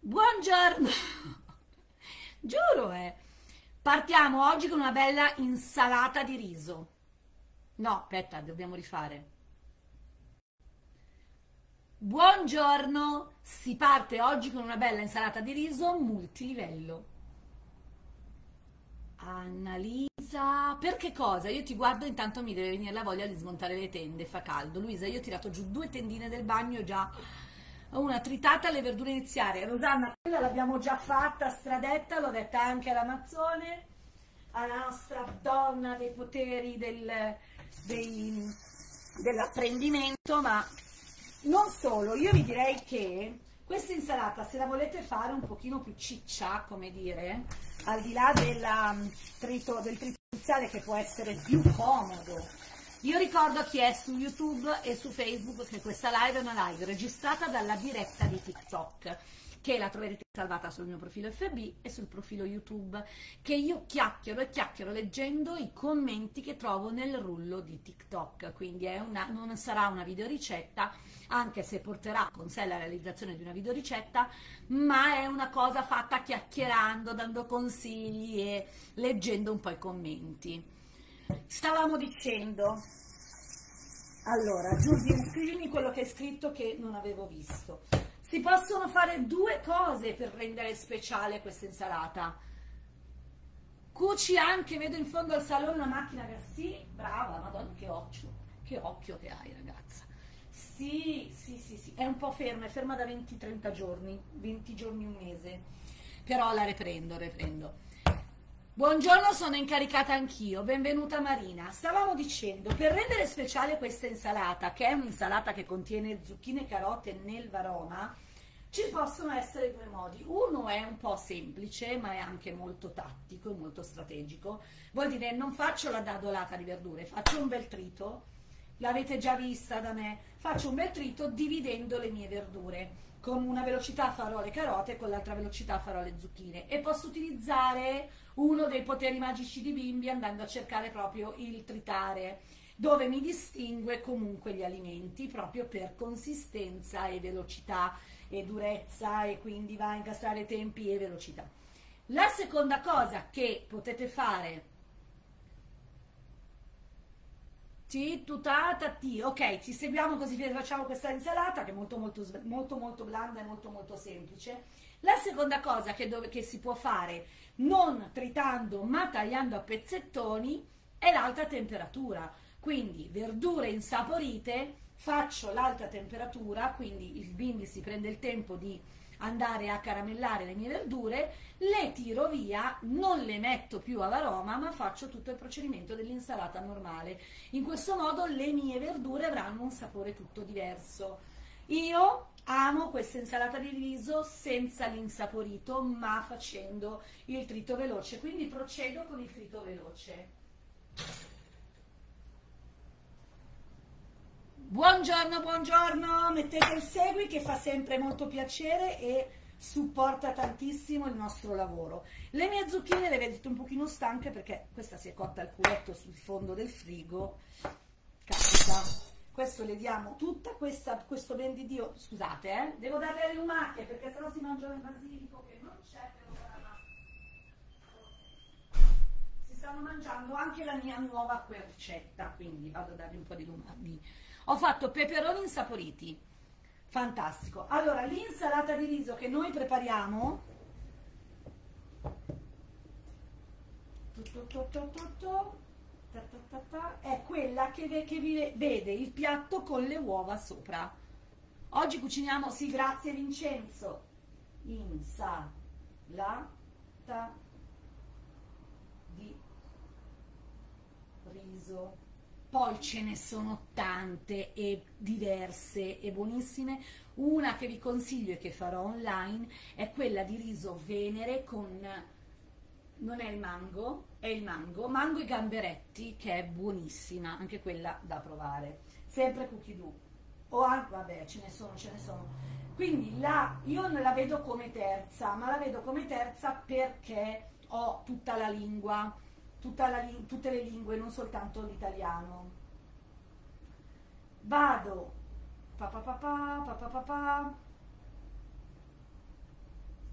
Buongiorno, giuro, partiamo oggi con una bella insalata di riso. No, aspetta, dobbiamo rifare. Buongiorno, si parte oggi con una bella insalata di riso multilivello. Annalisa, per che cosa? Io ti guardo, intanto mi deve venire la voglia di smontare le tende, fa caldo. Luisa, io ho tirato giù 2 tendine del bagno già. Una tritata alle verdure iniziali. Rosanna, quella l'abbiamo già fatta, stradetta, l'ho detta anche all'Amazzone, alla nostra donna dei poteri dell'apprendimento, ma non solo. Io vi direi che questa insalata, se la volete fare un pochino più ciccia, come dire, al di là del trito iniziale, che può essere più comodo. Io ricordo a chi è su YouTube e su Facebook che questa live è una live registrata dalla diretta di TikTok, che la troverete salvata sul mio profilo FB e sul profilo YouTube, che io chiacchiero e chiacchiero leggendo i commenti che trovo nel rullo di TikTok. Quindi non sarà una videoricetta, anche se porterà con sé la realizzazione di una videoricetta, ma è una cosa fatta chiacchierando, dando consigli e leggendo un po' i commenti. Stavamo dicendo, allora, Giusy, scrivimi quello che hai scritto che non avevo visto. Si possono fare due cose per rendere speciale questa insalata. Cuci anche, vedo in fondo al salone una macchina che sì, brava, madonna, che occhio che hai, ragazza. Sì, è un po' ferma, è ferma da 20-30 giorni, 20 giorni, un mese, però la riprendo. Buongiorno, sono incaricata anch'io, benvenuta Marina. Stavamo dicendo, per rendere speciale questa insalata, che è un'insalata che contiene zucchine e carote nel varoma, ci possono essere due modi. Uno è un po' semplice, ma è anche molto tattico e molto strategico. Vuol dire, non faccio la dadolata di verdure, faccio un bel trito, l'avete già vista da me, faccio un bel trito dividendo le mie verdure. Con una velocità farò le carote, con l'altra velocità farò le zucchine, e posso utilizzare uno dei poteri magici di Bimbi andando a cercare proprio il tritare, dove mi distingue comunque gli alimenti proprio per consistenza e velocità e durezza, e quindi va a incastrare tempi e velocità. La seconda cosa che potete fare, ok, ci seguiamo così facciamo questa insalata che è molto blanda e molto semplice. La seconda cosa che si può fare, non tritando ma tagliando a pezzettoni, è l'alta temperatura. Quindi verdure insaporite, faccio l'alta temperatura, quindi il bimbi si prende il tempo di andare a caramellare le mie verdure, le tiro via, non le metto più a varoma, ma faccio tutto il procedimento dell'insalata normale. In questo modo le mie verdure avranno un sapore tutto diverso. Io amo questa insalata di riso senza l'insaporito, ma facendo il trito veloce, quindi procedo con il trito veloce. Buongiorno, mettete il segui che fa sempre molto piacere e supporta tantissimo il nostro lavoro. Le mie zucchine le vedete un pochino stanche perché questa si è cotta al culetto sul fondo del frigo. Capita. Questo le diamo tutta questo ben di Dio. Scusate, devo darle le lumache perché sennò si mangiano il basilico che non c'è. Si stanno mangiando anche la mia nuova quercetta, quindi vado a dargli un po' di lumache. Ho fatto peperoni insaporiti, fantastico. Allora, l'insalata di riso che noi prepariamo è quella che vi vede il piatto con le uova sopra. Oggi cuciniamo, sì, grazie Vincenzo, insalata di riso. Poi ce ne sono tante e diverse e buonissime. Una che vi consiglio e che farò online è quella di riso venere con, non è il mango, è il mango e gamberetti, che è buonissima, anche quella da provare. Sempre cookie dough. Vabbè, ce ne sono. Quindi io non la vedo come terza, ma la vedo come terza perché ho tutta la lingua. Tutte le lingue, non soltanto l'italiano. Vado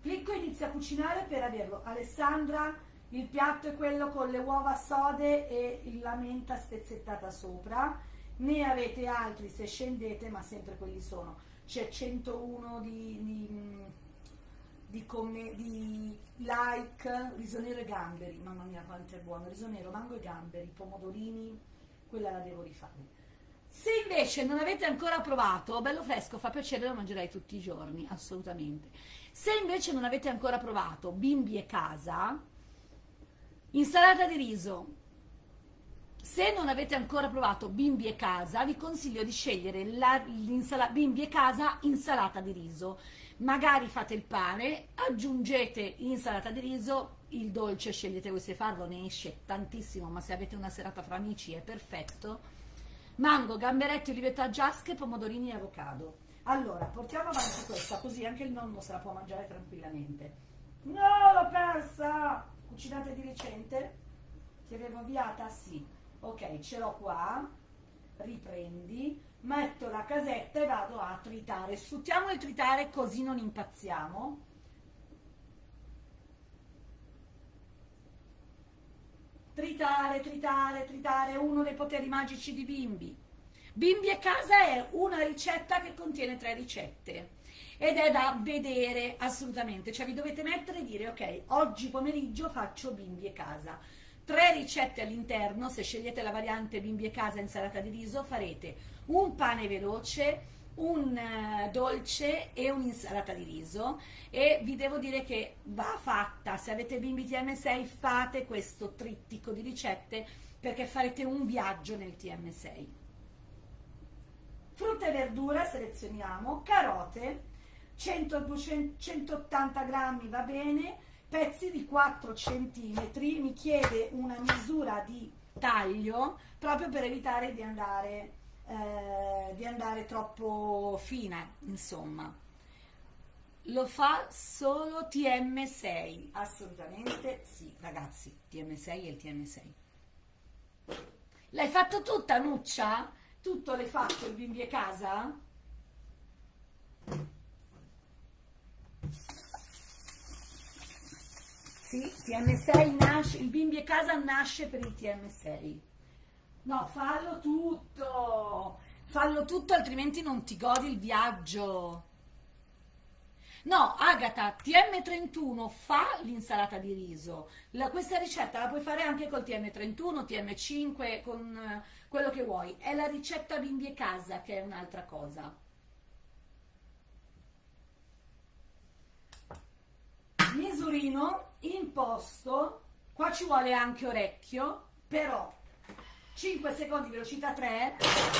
Clicco e inizio a cucinare per averlo. Alessandra, il piatto è quello con le uova sode e la menta spezzettata sopra. Ne avete altri se scendete, ma sempre quelli sono. C'è 101 di like, riso nero e gamberi, mamma mia quanto è buono, riso nero, mango e gamberi, pomodorini, quella la devo rifare. Se invece non avete ancora provato, bello fresco, fa piacere, lo mangerei tutti i giorni, assolutamente. Se invece non avete ancora provato Bimbi e Casa, insalata di riso. Se non avete ancora provato Bimbi e Casa, vi consiglio di scegliere Bimbi e Casa insalata di riso. Magari fate il pane, aggiungete insalata di riso, il dolce scegliete voi se farlo, ne esce tantissimo, ma se avete una serata fra amici è perfetto. Mango, gamberetti, olivetta giasche, pomodorini e avocado. Allora, portiamo avanti questa, così anche il nonno se la può mangiare tranquillamente. No, l'ho persa! Cucinate di recente? Ti avevo avviata? Sì. Ok, ce l'ho qua. Riprendi, metto la casetta e vado a tritare. Sfruttiamo il tritare così non impazziamo. Tritare, tritare, tritare, uno dei poteri magici di Bimbi. Bimbi e Casa è una ricetta che contiene 3 ricette ed è da vedere assolutamente, cioè vi dovete mettere e dire ok, oggi pomeriggio faccio Bimbi e Casa. 3 ricette all'interno, se scegliete la variante Bimbi e Casa insalata di riso farete un pane veloce, un dolce e un'insalata di riso, e vi devo dire che va fatta. Se avete bimbi TM6 fate questo trittico di ricette perché farete un viaggio nel TM6. Frutta e verdura selezioniamo, carote 180 grammi va bene, pezzi di 4 cm, mi chiede una misura di taglio proprio per evitare di andare troppo fina, insomma. Lo fa solo TM6, assolutamente sì, ragazzi, TM6 e il TM6. L'hai fatto tutta, Nuccia? Tutto l'hai fatto il Bimbi e Casa? Sì, TM6 nasce, il Bimbi e Casa nasce per il TM6. No, fallo tutto, altrimenti non ti godi il viaggio. No, Agata, TM31 fa l'insalata di riso. Questa ricetta la puoi fare anche col TM31, TM5, con quello che vuoi. È la ricetta Bimbi e Casa che è un'altra cosa. Misurino, imposto, qua ci vuole anche orecchio, però 5 secondi, velocità 3.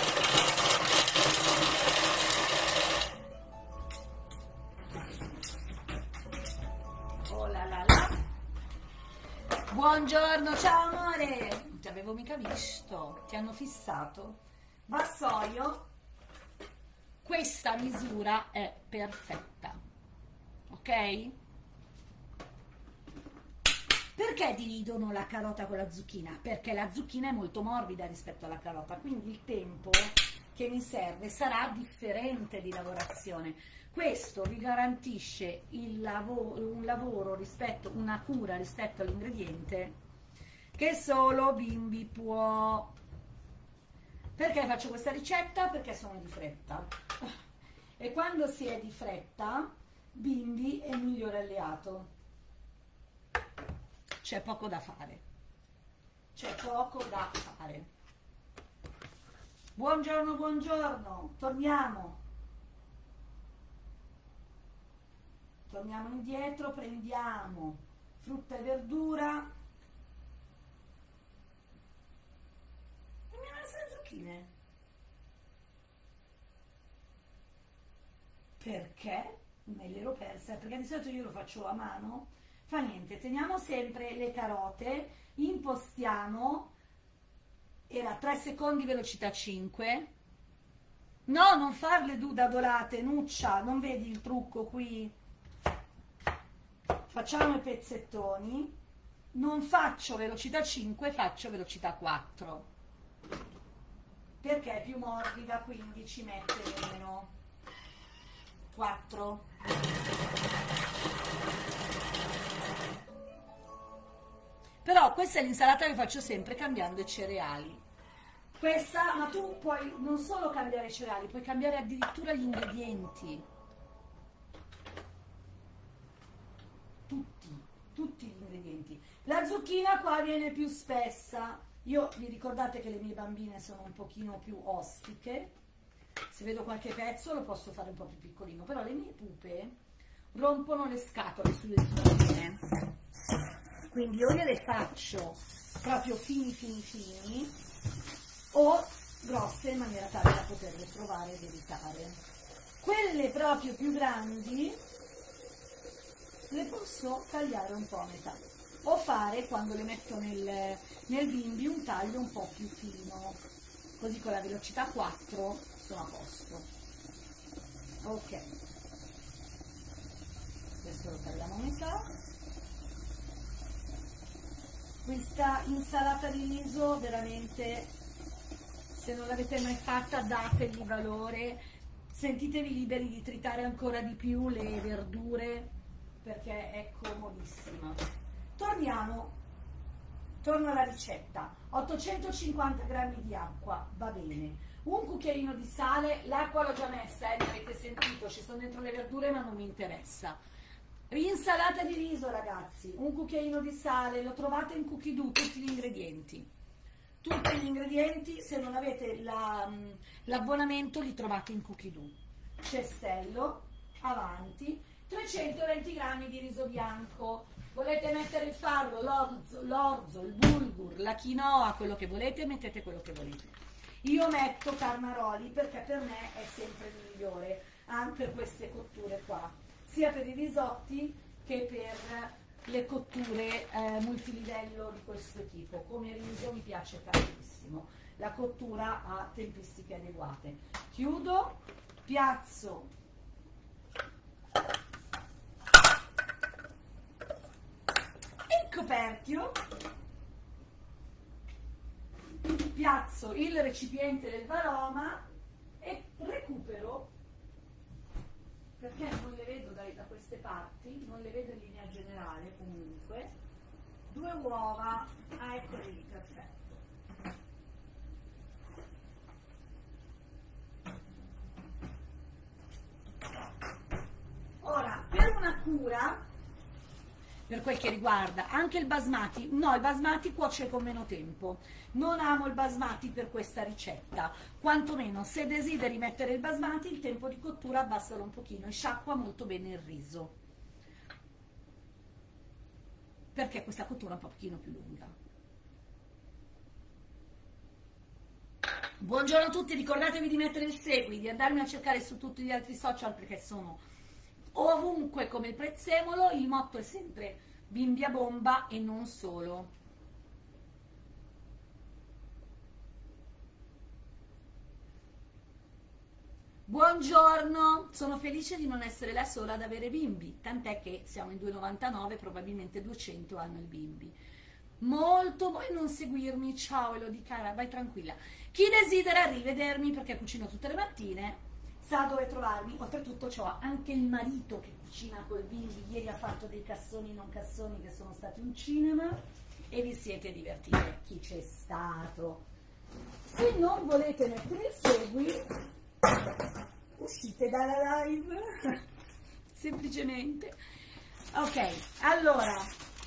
Oh la la la. Buongiorno, ciao amore. Non ti avevo mica visto, ti hanno fissato. Vassoio, questa misura è perfetta, ok? Perché dividono la carota con la zucchina? Perché la zucchina è molto morbida rispetto alla carota, quindi il tempo che mi serve sarà differente di lavorazione. Questo vi garantisce un lavoro rispetto, una cura rispetto all'ingrediente che solo Bimbi può. Perché faccio questa ricetta? Perché sono di fretta. E quando si è di fretta, Bimbi è il migliore alleato. C'è poco da fare. C'è poco da fare. Buongiorno, buongiorno. Torniamo indietro, prendiamo frutta e verdura. E mi ha messo le zucchine. Perché? Me le ero perse, perché di solito io lo faccio a mano. Fa niente, teniamo sempre le carote, impostiamo, era 3 secondi, velocità 5. No, non farle da dolate, Nuccia, non vedi il trucco qui? Facciamo i pezzettoni, non faccio velocità 5, faccio velocità 4, perché è più morbida, quindi ci mette meno. 4. questa è l'insalata che faccio sempre cambiando i cereali. Questa, ma tu puoi non solo cambiare i cereali, puoi cambiare addirittura gli ingredienti. Tutti gli ingredienti. La zucchina qua viene più spessa. Io vi ricordate che le mie bambine sono un pochino più ostiche. Se vedo qualche pezzo lo posso fare un po' più piccolino, però le mie pupe rompono le scatole sulle zucchine. Quindi o gliele faccio proprio fini o grosse in maniera tale da poterle provare ed evitare. Quelle proprio più grandi le posso tagliare un po' a metà o fare, quando le metto nel bimbi, un taglio un po' più fino, così con la velocità 4 sono a posto. Ok, questo lo tagliamo a metà. Questa insalata di riso veramente, se non l'avete mai fatta, dategli valore, sentitevi liberi di tritare ancora di più le verdure perché è comodissima. Torno alla ricetta. 850 g di acqua, va bene, un cucchiaino di sale, l'acqua l'ho già messa, l'avete sentito, ci sono dentro le verdure ma non mi interessa. Insalata di riso, ragazzi, un cucchiaino di sale, lo trovate in Cookie Do, tutti gli ingredienti. Tutti gli ingredienti, se non avete l'abbonamento, li trovate in Cookie Do. Cestello, avanti, 320 g di riso bianco. Volete mettere il farro, l'orzo, il bulgur, la quinoa, quello che volete, mettete quello che volete. Io metto Carnaroli perché per me è sempre il migliore, anche per queste cotture qua, sia per i risotti che per le cotture multilivello di questo tipo. Come riso mi piace tantissimo, la cottura ha tempistiche adeguate. Chiudo, piazzo il coperchio, piazzo il recipiente del varoma e recupero, perché non le vedo da queste parti, non le vedo in linea generale comunque, 2 uova, eccole lì, perfetto. Ora, per una cura, per quel che riguarda anche il basmati, no, il basmati cuoce con meno tempo, non amo il basmati per questa ricetta, quantomeno se desideri mettere il basmati il tempo di cottura abbassalo un pochino e sciacqua molto bene il riso, perché questa cottura è un pochino più lunga. Buongiorno a tutti, ricordatevi di mettere il segui, di andarmi a cercare su tutti gli altri social perché sono ovunque come il prezzemolo. Il motto è sempre bimbi a bomba e non solo. Buongiorno, sono felice di non essere la sola ad avere bimbi, tant'è che siamo in 2,99, probabilmente 200 hanno il bimbi. Molto, vuoi non seguirmi? Ciao Elodie cara, vai tranquilla. Chi desidera rivedermi, perché cucino tutte le mattine, sa dove trovarmi. Oltretutto c'ho anche il marito che cucina col bimbi, ieri ha fatto dei cassoni non cassoni che sono stati un cinema e vi siete divertiti, chi c'è stato. Se non volete mettere il segui, uscite dalla live semplicemente. Ok, allora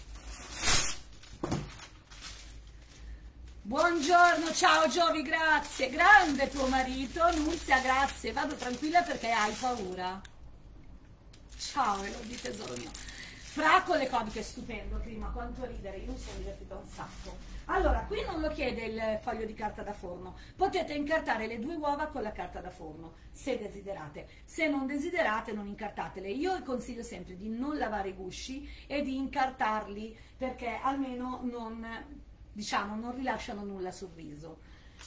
buongiorno, ciao Giovi, grazie, grande tuo marito. Nunzia, grazie, vado tranquilla perché hai paura. Ciao Elodie tesoro mio. Fra con le codiche, stupendo, prima quanto ridere, io mi sono divertita un sacco. Allora, qui non lo chiede il foglio di carta da forno, potete incartare le 2 uova con la carta da forno, se desiderate. Se non desiderate, non incartatele. Io consiglio sempre di non lavare i gusci e di incartarli, perché almeno non, diciamo, non rilasciano nulla sul riso.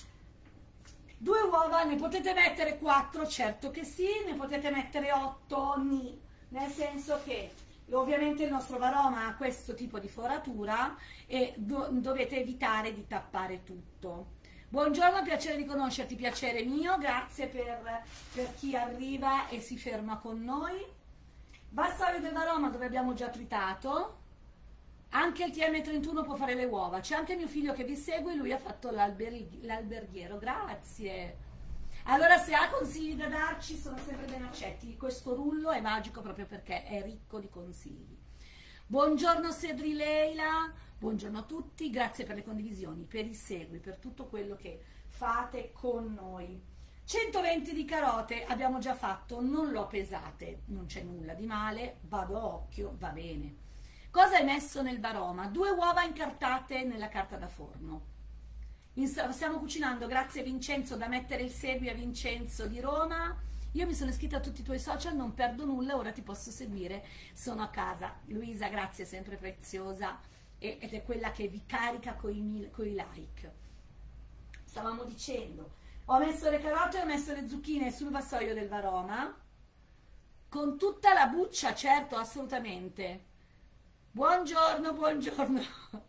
2 uova, ne potete mettere 4, certo che sì, ne potete mettere 8, ni, nel senso che ovviamente il nostro varoma ha questo tipo di foratura e dovete evitare di tappare tutto. Buongiorno, piacere di conoscerti, piacere mio, grazie per chi arriva e si ferma con noi. Vassoio del varoma dove abbiamo già tritato. Anche il TM31 può fare le uova. C'è anche mio figlio che vi segue, lui ha fatto l'alberghiero. Grazie. Allora, se ha consigli da darci, sono sempre ben accetti. Questo rullo è magico proprio perché è ricco di consigli. Buongiorno Sedri Leila, buongiorno a tutti, grazie per le condivisioni, per i segui, per tutto quello che fate con noi. 120 di carote abbiamo già fatto, non l'ho pesate, non c'è nulla di male, vado a occhio, va bene. Cosa hai messo nel varoma? 2 uova incartate nella carta da forno. Stiamo cucinando, grazie Vincenzo, da mettere il segui a Vincenzo di Roma. Io mi sono iscritta a tutti i tuoi social, non perdo nulla, ora ti posso seguire, sono a casa. Luisa, grazie, sempre preziosa, ed è quella che vi carica coi like. Stavamo dicendo, ho messo le carote e ho messo le zucchine sul vassoio del varoma, con tutta la buccia, certo, assolutamente. Buongiorno, buongiorno.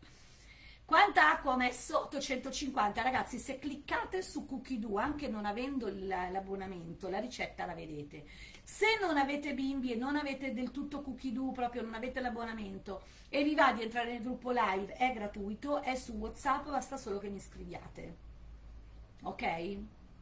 Quanta acqua ho messo? 850. Ragazzi, se cliccate su Cookie-Doo, anche non avendo l'abbonamento, la ricetta la vedete. Se non avete bimbi e non avete del tutto Cookie-Doo, proprio non avete l'abbonamento e vi va di entrare nel gruppo live, è gratuito, è su WhatsApp, basta solo che mi scriviate. Ok?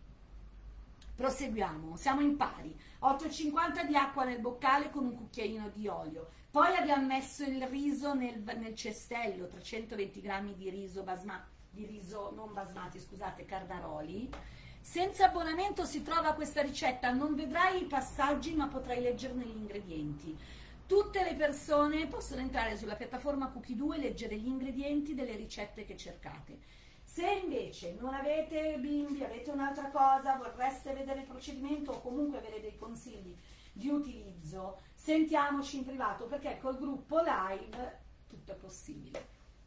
Proseguiamo, siamo in pari. 850 di acqua nel boccale con un cucchiaino di olio. Poi abbiamo messo il riso nel cestello, 320 grammi di riso non basmati, scusate, Carnaroli. Senza abbonamento si trova questa ricetta, non vedrai i passaggi ma potrai leggerne gli ingredienti. Tutte le persone possono entrare sulla piattaforma Cookie-Doo e leggere gli ingredienti delle ricette che cercate. Se invece non avete bimbi, avete un'altra cosa, vorreste vedere il procedimento o comunque avere dei consigli di utilizzo, sentiamoci in privato perché col gruppo live tutto è possibile.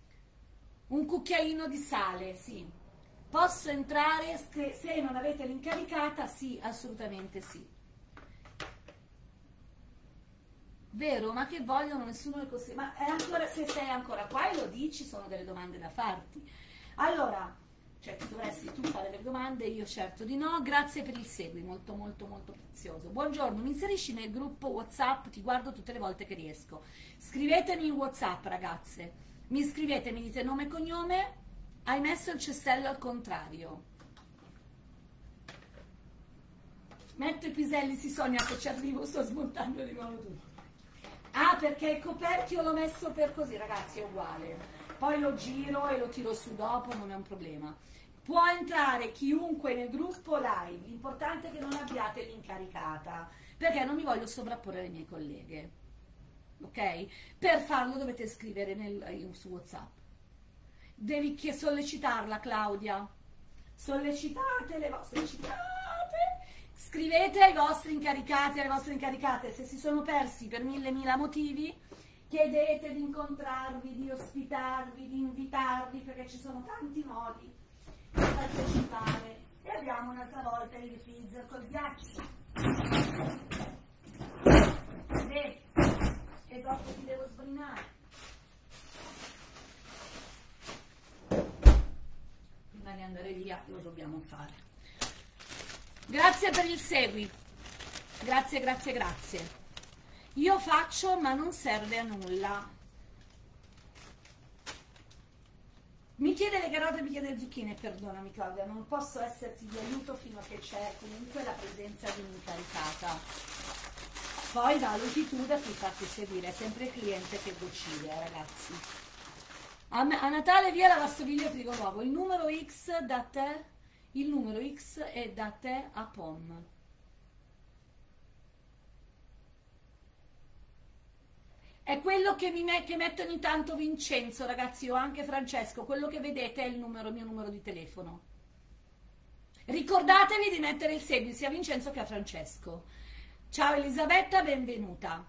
Un cucchiaino di sale, sì. Posso entrare se non avete l'incaricata? Sì, assolutamente sì. Vero, ma che vogliono? Nessuno le cose. Ma è ancora, se sei ancora qua e lo dici, sono delle domande da farti. Allora, cioè dovresti tu fare le domande, io certo di no. Grazie per il segui, molto molto molto prezioso. Buongiorno, mi inserisci nel gruppo WhatsApp, ti guardo tutte le volte che riesco. Scrivetemi in WhatsApp, ragazze. Mi scrivete, mi dite nome e cognome. Hai messo il cestello al contrario. Metto i piselli, si sogna che ci arrivo, sto smontando di nuovo tutto. Ah, perché il coperchio l'ho messo per così, ragazzi, è uguale. Poi lo giro e lo tiro su dopo, non è un problema. Può entrare chiunque nel gruppo live, l'importante è che non abbiate l'incaricata, perché non mi voglio sovrapporre alle mie colleghe, ok? Per farlo dovete scrivere su WhatsApp. Devi sollecitarla, Claudia. Sollecitatele, scrivete ai vostri incaricati, alle vostre incaricate, se si sono persi per mille motivi, chiedete di incontrarvi, di ospitarvi, di invitarvi, perché ci sono tanti modi di partecipare. E abbiamo un'altra volta il freezer col ghiaccio. E dopo ti devo sbrinare. Prima di andare via lo dobbiamo fare. Grazie per il segui. Grazie, grazie, grazie. Io faccio, ma non serve a nulla. Mi chiede le carote, mi chiede le zucchine, perdonami Claudia, non posso esserti di aiuto fino a che c'è comunque la presenza di un'incaricata. Poi valuti tu da chi farti seguire, è sempre il cliente che decide, ragazzi. A Natale via lavastoviglie e frigo nuovo, il numero X da te, il numero X è da te a POM. È quello che mette ogni tanto Vincenzo, ragazzi, o anche Francesco. Quello che vedete è il mio numero di telefono. Ricordatevi di mettere il segui sia a Vincenzo che a Francesco. Ciao Elisabetta, benvenuta.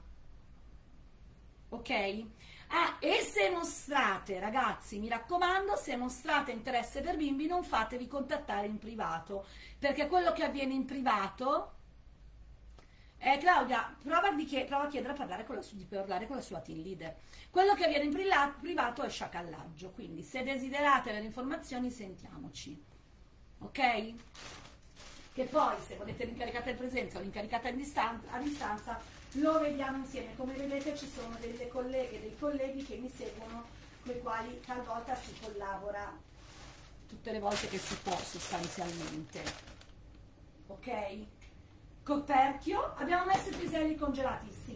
Ok? Ah, e se mostrate, ragazzi, mi raccomando, se mostrate interesse per bimbi, non fatevi contattare in privato, perché quello che avviene in privato... Claudia, prova a chiedere a parlare di parlare con la sua team leader. Quello che avviene in privato è sciacallaggio, quindi se desiderate avere informazioni sentiamoci, ok? Che poi se volete l'incaricata in presenza o l'incaricata a distanza lo vediamo insieme. Come vedete ci sono delle colleghe e dei colleghi che mi seguono, con i quali talvolta si collabora tutte le volte che si può sostanzialmente. Ok? Coperchio, abbiamo messo i piselli congelati, sì,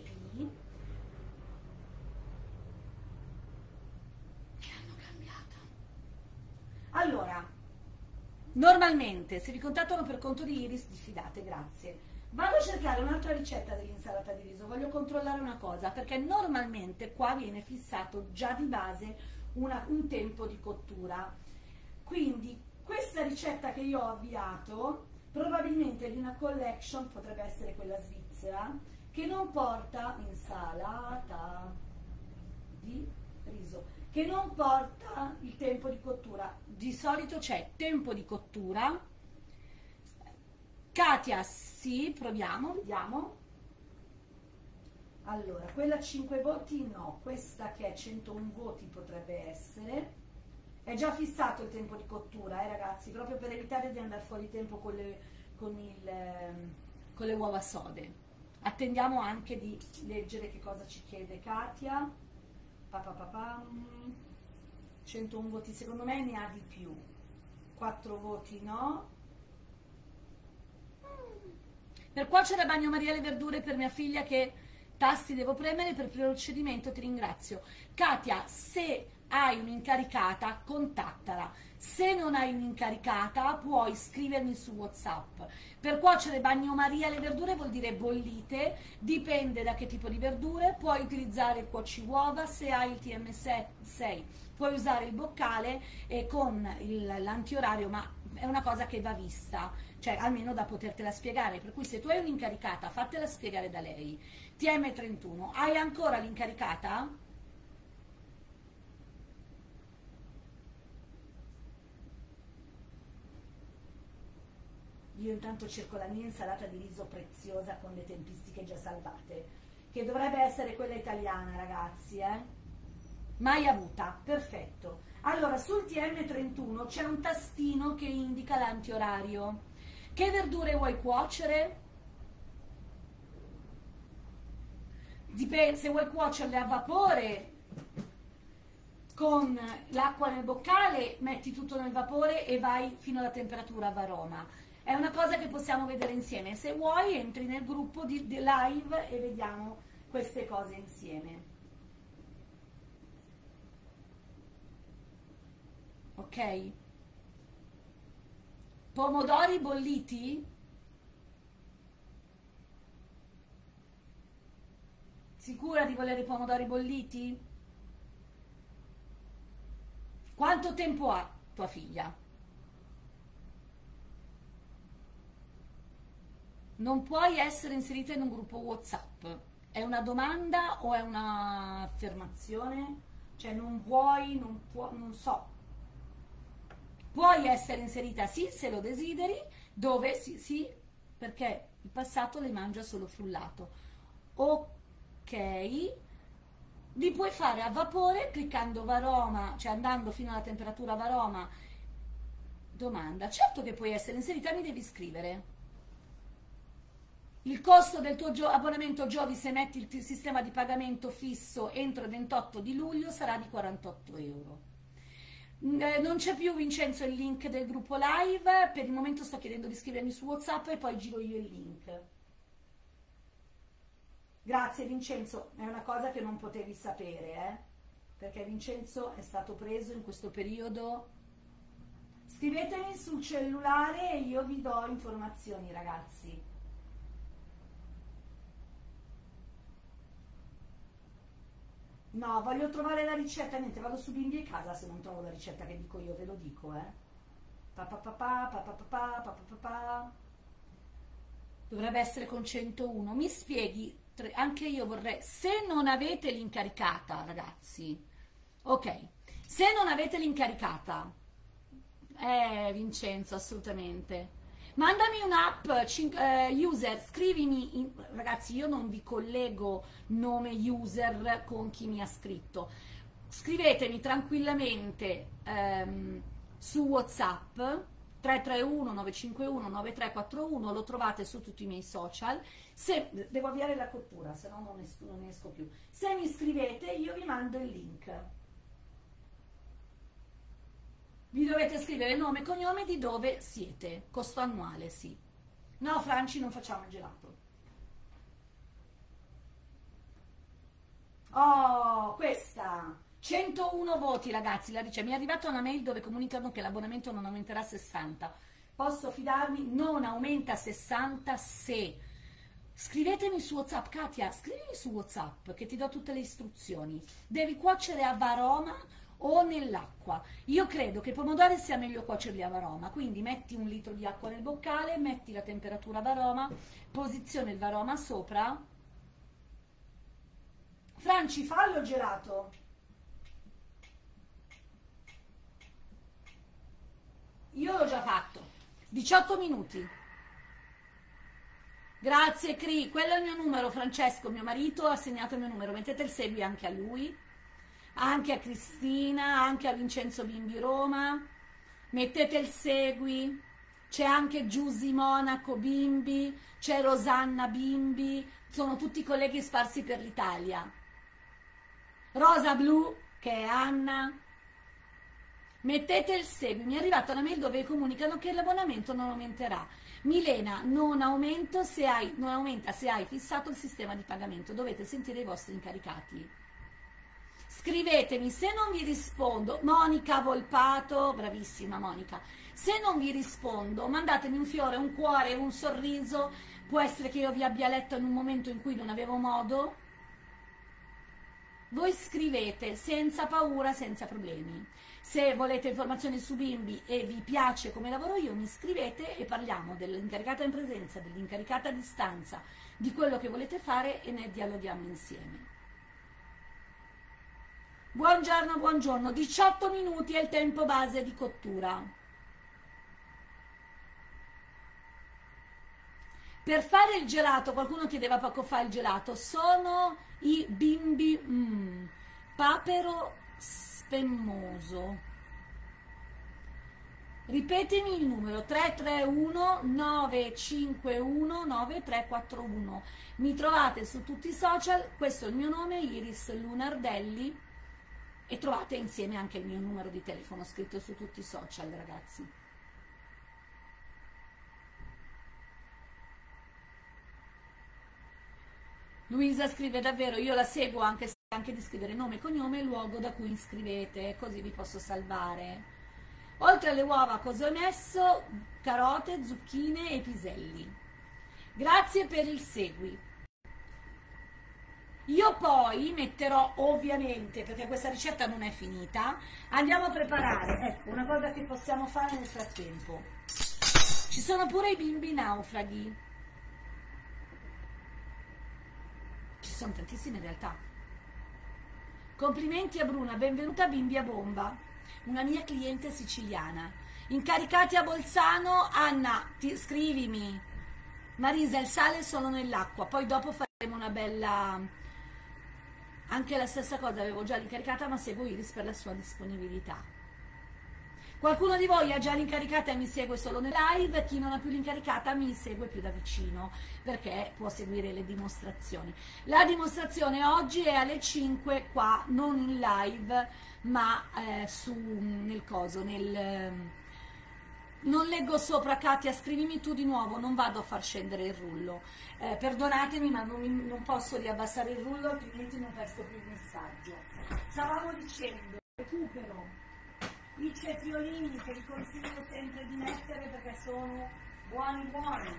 che hanno cambiato. Allora, normalmente se vi contattano per conto di Iris, diffidate, grazie. Vado a cercare un'altra ricetta dell'insalata di riso, voglio controllare una cosa, perché normalmente qua viene fissato già di base un tempo di cottura. Quindi questa ricetta che io ho avviato, probabilmente di una collection, potrebbe essere quella svizzera, che non porta insalata di riso, che non porta il tempo di cottura. Di solito c'è tempo di cottura. Katia, sì, proviamo, vediamo. Allora, quella 5 voti no, questa che è 101 voti potrebbe essere. È già fissato il tempo di cottura, ragazzi, proprio per evitare di andare fuori tempo con le uova sode. Attendiamo anche di leggere che cosa ci chiede Katia. 101 voti, secondo me ne ha di più. 4 voti no. Per cuocere a bagnomaria le verdure per mia figlia, che tasti devo premere per il procedimento? Ti ringrazio. Katia, se hai un'incaricata, contattala. Se non hai un'incaricata, puoi scrivermi su WhatsApp. Per cuocere bagnomaria le verdure vuol dire bollite, dipende da che tipo di verdure. Puoi utilizzare il cuociuova, se hai il TM6 puoi usare il boccale e con l'antiorario, ma è una cosa che va vista, cioè almeno da potertela spiegare. Per cui se tu hai un'incaricata, fatela spiegare da lei. TM31, hai ancora l'incaricata? Io intanto cerco la mia insalata di riso preziosa con le tempistiche già salvate, che dovrebbe essere quella italiana, ragazzi, mai avuta, perfetto. Allora, sul TM31 c'è un tastino che indica l'antiorario. Che verdure vuoi cuocere? Dipende, se vuoi cuocerle a vapore con l'acqua nel boccale, metti tutto nel vapore e vai fino alla temperatura a varoma. È una cosa che possiamo vedere insieme. Se vuoi entri nel gruppo di live e vediamo queste cose insieme. Ok? Pomodori bolliti? Sicura di volere i pomodori bolliti? Quanto tempo ha tua figlia? Non puoi essere inserita in un gruppo WhatsApp. È una domanda o è un'affermazione? Cioè non vuoi, non so. Puoi essere inserita sì se lo desideri, dove sì, perché il passato le mangia solo frullato. Ok, li puoi fare a vapore cliccando varoma, cioè andando fino alla temperatura varoma. Domanda, certo che puoi essere inserita, mi devi scrivere. Il costo del tuo abbonamento Giovi, se metti il sistema di pagamento fisso entro il 28 di luglio, sarà di 48 euro. Non c'è più, Vincenzo, il link del gruppo live. Per il momento sto chiedendo di scrivermi su WhatsApp e poi giro io il link. Grazie Vincenzo, è una cosa che non potevi sapere, perché Vincenzo è stato preso in questo periodo. Scrivetemi sul cellulare e io vi do informazioni, ragazzi. No, voglio trovare la ricetta, niente, vado su Bimbi e Casa se non trovo la ricetta che dico io, ve lo dico, Dovrebbe essere con 101. Mi spieghi, anche io vorrei, se non avete l'incaricata, ragazzi, ok, se non avete l'incaricata, Vincenzo, assolutamente. Mandami un'app, user, scrivimi, ragazzi, io non vi collego nome user con chi mi ha scritto. Scrivetemi tranquillamente su WhatsApp 331 951 9341, lo trovate su tutti i miei social. Se devo avviare la cottura, se no non esco più. Se mi scrivete io vi mando il link. Vi dovete scrivere nome e cognome di dove siete, costo annuale, sì. No, Franci, non facciamo il gelato. Oh, questa 101 voti, ragazzi. La dice: mi è arrivata una mail dove comunicano che l'abbonamento non aumenterà a 60. Posso fidarmi? Non aumenta a 60 se. Scrivetemi su WhatsApp, Katia, scrivimi su WhatsApp che ti do tutte le istruzioni. Devi cuocere a varoma o nell'acqua. Io credo che i pomodori sia meglio cuocerli a varoma, quindi metti 1 litro di acqua nel boccale, metti la temperatura a varoma, posiziona il varoma sopra. Franci, fallo il gelato. Io l'ho già fatto. 18 minuti. Grazie, Cri. Quello è il mio numero, Francesco, mio marito ha segnato il mio numero. Mettete il segui anche a lui, anche a Cristina, anche a Vincenzo Bimbi Roma. Mettete il segui. C'è anche Giusy Monaco Bimbi, c'è Rosanna Bimbi, sono tutti colleghi sparsi per l'Italia. Rosa Blu, che è Anna. Mettete il segui. Mi è arrivata una mail dove comunicano che l'abbonamento non aumenterà. Milena, non aumenta se hai fissato il sistema di pagamento. Dovete sentire i vostri incaricati. Scrivetemi, se non vi rispondo. Monica Volpato, bravissima Monica. Se non vi rispondo, mandatemi un fiore, un cuore, un sorriso. Può essere che io vi abbia letto in un momento in cui non avevo modo. Voi scrivete senza paura, senza problemi. Se volete informazioni su Bimbi e vi piace come lavoro io, mi scrivete e parliamo dell'incaricata in presenza, dell'incaricata a distanza, di quello che volete fare e ne dialoghiamo insieme. Buongiorno, buongiorno. 18 minuti è il tempo base di cottura. Per fare il gelato, qualcuno chiedeva poco fa il gelato, sono i bimbi papero spemmoso. Ripetemi il numero 331 951 9341. Mi trovate su tutti i social, questo è il mio nome, Iris Lunardelli, e trovate insieme anche il mio numero di telefono scritto su tutti i social, ragazzi. Luisa scrive: davvero, io la seguo anche di scrivere nome e cognome e luogo da cui iscrivete, così vi posso salvare. Oltre alle uova cosa ho messo? Carote, zucchine e piselli. Grazie per il segui. Io poi metterò, ovviamente, perché questa ricetta non è finita, andiamo a preparare, ecco, una cosa che possiamo fare nel frattempo. Ci sono pure i bimbi naufraghi. Ci sono tantissime in realtà. Complimenti a Bruna, benvenuta Bimbi a Bomba, una mia cliente siciliana. Incaricati a Bolzano, Anna, scrivimi. Marisa, il sale è solo nell'acqua, poi dopo faremo una bella... Anche la stessa cosa, avevo già l'incaricata, ma seguo Iris per la sua disponibilità. Qualcuno di voi ha già l'incaricata e mi segue solo nel live, chi non ha più l'incaricata mi segue più da vicino, perché può seguire le dimostrazioni. La dimostrazione oggi è alle 5 qua, non in live, ma nel coso, non leggo sopra. Katia, scrivimi tu di nuovo, non vado a far scendere il rullo. Perdonatemi, ma non posso riabbassare il rullo, altrimenti non pesco più il messaggio. Stavamo dicendo, recupero i cetriolini che vi consiglio sempre di mettere perché sono buoni buoni.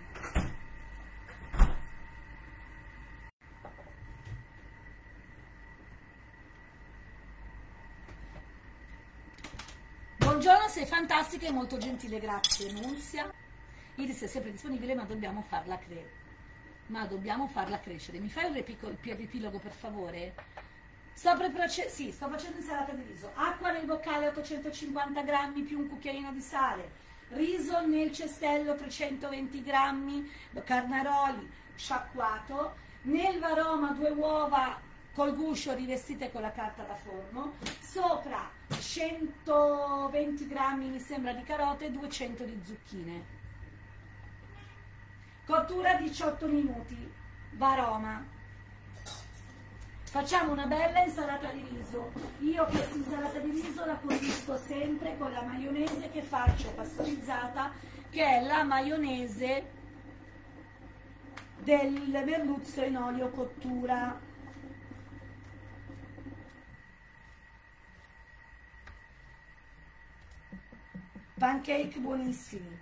Buongiorno, sei fantastica e molto gentile, grazie Nunzia. Iris è sempre disponibile, ma dobbiamo farla crescere. Mi fai un riepilogo per favore? Sto facendo insalata di riso. Acqua nel boccale 850 grammi più un cucchiaino di sale. Riso nel cestello 320 grammi. Carnaroli sciacquato. Nel varoma 2 uova col guscio rivestite con la carta da forno, sopra 120 grammi mi sembra di carote e 200 di zucchine. Cottura 18 minuti, Varoma. Facciamo una bella insalata di riso. Io questa insalata di riso la condisco sempre con la maionese che faccio pastorizzata, che è la maionese del merluzzo in olio cottura. Pancake buonissimi.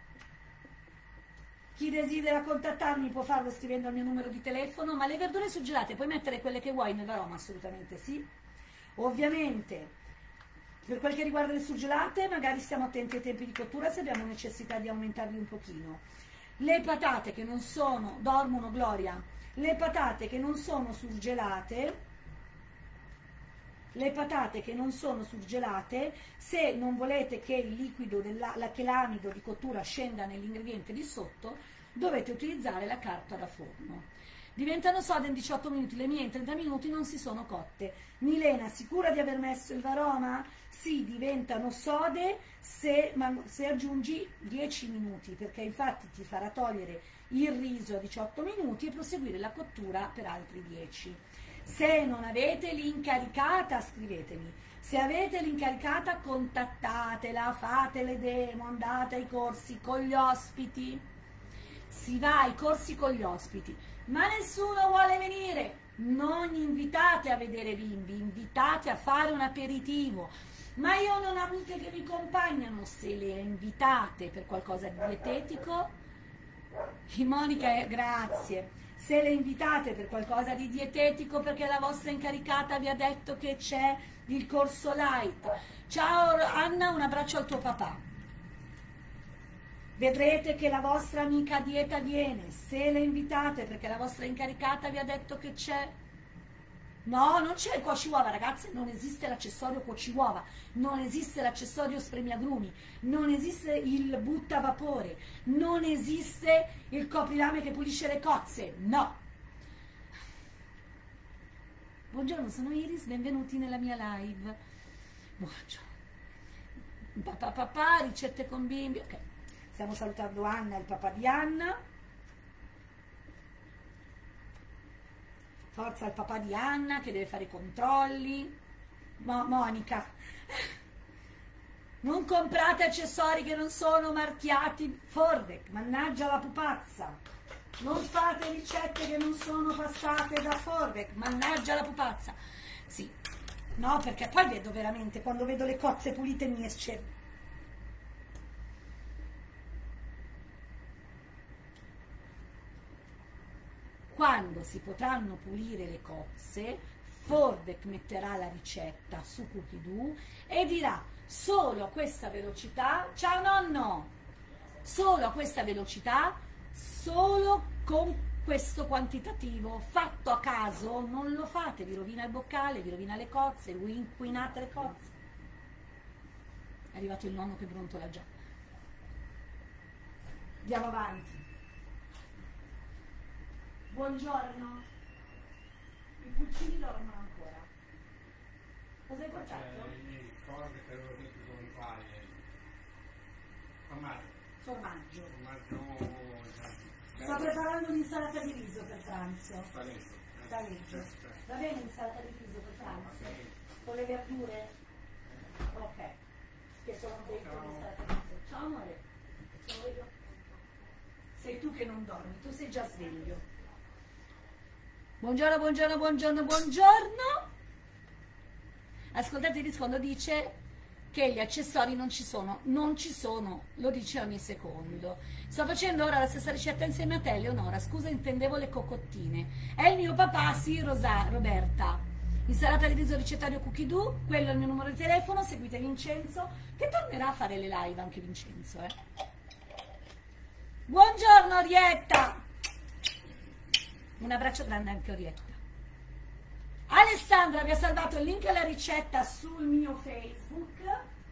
Chi desidera contattarmi può farlo scrivendo al mio numero di telefono, ma le verdure surgelate puoi mettere quelle che vuoi nell'aroma, assolutamente sì. Ovviamente, per quel che riguarda le surgelate, magari stiamo attenti ai tempi di cottura se abbiamo necessità di aumentarli un pochino. Le patate che non sono, dormono Gloria, le patate che non sono surgelate, se non volete che il liquido, che l'amido di cottura scenda nell'ingrediente di sotto, dovete utilizzare la carta da forno. Diventano sode in 18 minuti, le mie in 30 minuti non si sono cotte. Milena, sicura di aver messo il Varoma? Sì, diventano sode se aggiungi 10 minuti, perché infatti ti farà togliere il riso a 18 minuti e proseguire la cottura per altri 10. Se non avete l'incaricata, scrivetemi. Se avete l'incaricata, contattatela, fate le demo, andate ai corsi con gli ospiti. Si va ai corsi con gli ospiti, ma nessuno vuole venire. Non invitate a vedere bimbi, invitate a fare un aperitivo. Ma io non ho amiche che mi accompagnano. Se le invitate per qualcosa di dietetico, Monica, grazie. Se le invitate per qualcosa di dietetico perché la vostra incaricata vi ha detto che c'è il corso light. Ciao Anna, un abbraccio al tuo papà. Vedrete che la vostra amica a dieta viene. Se le invitate perché la vostra incaricata vi ha detto che c'è... No, non c'è il cuociuova, ragazze, non esiste l'accessorio cuociuova, non esiste l'accessorio spremiagrumi, non esiste il buttavapore, non esiste il coprirame che pulisce le cozze, no. Buongiorno, sono Iris, benvenuti nella mia live. Buongiorno. Papà, ricette con bimbi, ok. Stiamo salutando Anna, il papà di Anna. Forza al papà di Anna che deve fare i controlli. Monica, non comprate accessori che non sono marchiati Forvec, mannaggia la pupazza. Non fate ricette che non sono passate da Forvec, mannaggia la pupazza. Sì, no, perché poi vedo veramente, quando vedo le cozze pulite mi esce... Quando si potranno pulire le cozze, Forvec metterà la ricetta su Cookidoo e dirà solo a questa velocità, ciao nonno, solo a questa velocità, solo con questo quantitativo, fatto a caso, non lo fate, vi rovina il boccale, vi rovina le cozze, vi inquinate le cozze. È arrivato il nonno che brontola già. Andiamo avanti. Buongiorno, i pulcini dormono ancora. Cosa hai portato? Le cose che avevo detto come fare. Formaggio. Formaggio. Sto preparando un'insalata di riso per pranzo. Taleggio. Va bene l'insalata di riso per pranzo? Con le verdure? Ok. Che sono dentro l'insalata di riso. Ciao amore. Sono io. Sei tu che non dormi, tu sei già sveglio. Buongiorno, buongiorno, buongiorno, buongiorno. Ascoltate, rispondo, dice che gli accessori non ci sono. Non ci sono, lo dice ogni secondo. Sto facendo ora la stessa ricetta insieme a te, Leonora. Scusa, intendevo le cocottine. È il mio papà, sì, Roberta. Insalata di riso ricettario Cookidoo, quello è il mio numero di telefono. Seguite Vincenzo, che tornerà a fare le live anche Vincenzo, Buongiorno, Orietta. Un abbraccio grande anche a Orietta. Alessandra vi ha salvato il link alla ricetta sul mio Facebook.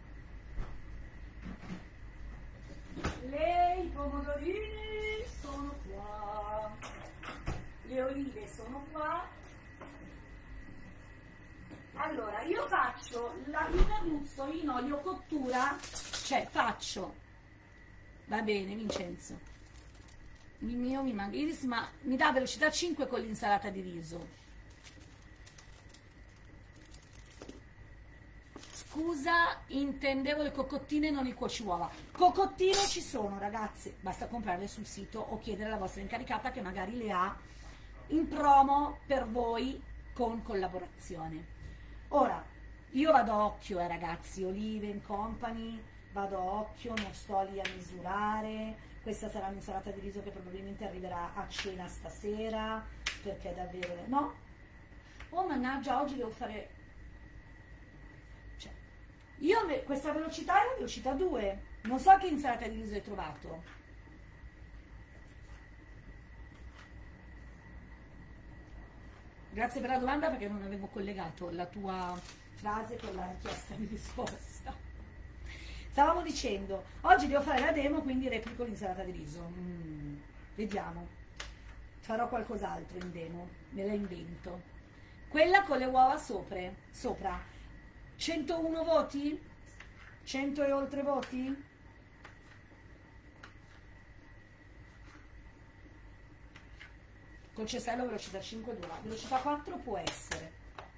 I pomodorini sono qua, le olive sono qua, Allora, io faccio il merluzzo in olio cottura, cioè faccio, va bene Vincenzo, il mio mi manca, Iris, ma mi dà velocità 5 con l'insalata di riso. Scusa, intendevo le cocottine, non i cuociuola. Cocottine ci sono, ragazzi, basta comprarle sul sito o chiedere alla vostra incaricata che magari le ha in promo per voi con collaborazione. Ora, io vado a occhio, ragazzi, Olive & Company, vado a occhio, non sto lì a misurare. Questa sarà un'insalata di riso che probabilmente arriverà a cena stasera, perché davvero... No? Oh, mannaggia, oggi devo fare... Cioè, io questa velocità è la velocità 2. Non so che insalata di riso hai trovato. Grazie per la domanda, perché non avevo collegato la tua frase con la richiesta di risposta. Stavamo dicendo, oggi devo fare la demo, quindi replico l'insalata di riso. Vediamo. Farò qualcos'altro in demo, me la invento. Quella con le uova sopra. 101 voti? 100 e oltre voti? Col cesello velocità 5 dura, velocità 4 può essere.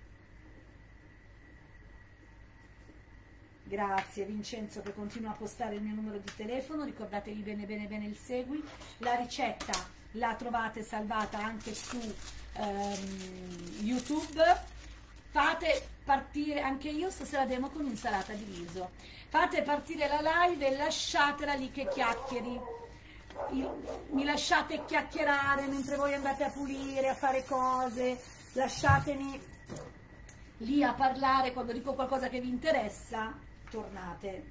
Grazie Vincenzo che continua a postare il mio numero di telefono, ricordatevi bene il segui. La ricetta la trovate salvata anche su YouTube. Fate partire, anche io stasera demo con insalata di riso. Fate partire la live e lasciatela lì che chiacchieri. Mi lasciate chiacchierare mentre voi andate a pulire, a fare cose, lasciatemi lì a parlare. Quando dico qualcosa che vi interessa, tornate.